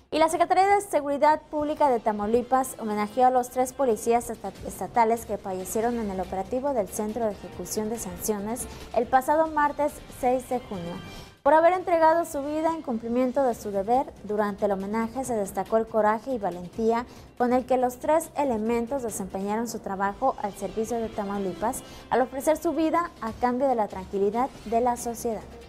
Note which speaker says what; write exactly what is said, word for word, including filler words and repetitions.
Speaker 1: Y la Secretaría de Seguridad Pública de Tamaulipas homenajeó a los tres policías estatales que fallecieron en el operativo del Centro de Ejecución de Sanciones el pasado martes seis de junio. Por haber entregado su vida en cumplimiento de su deber, durante el homenaje se destacó el coraje y valentía con el que los tres elementos desempeñaron su trabajo al servicio de Tamaulipas al ofrecer su vida a cambio de la tranquilidad de la sociedad.